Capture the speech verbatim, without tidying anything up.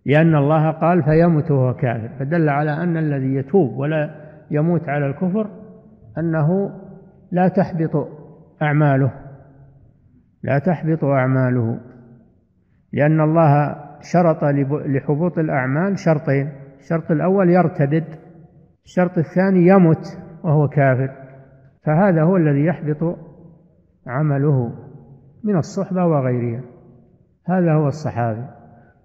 لأن الله قال فيمت وهو كافر، فدل على أن الذي يتوب ولا يموت على الكفر أنه لا تحبط أعماله لا تحبط أعماله لأن الله شرط لحبوط الأعمال شرطين: الشرط الأول يرتدد، الشرط الثاني يمت وهو كافر، فهذا هو الذي يحبط عمله من الصحبة وغيرها. هذا هو الصحابي.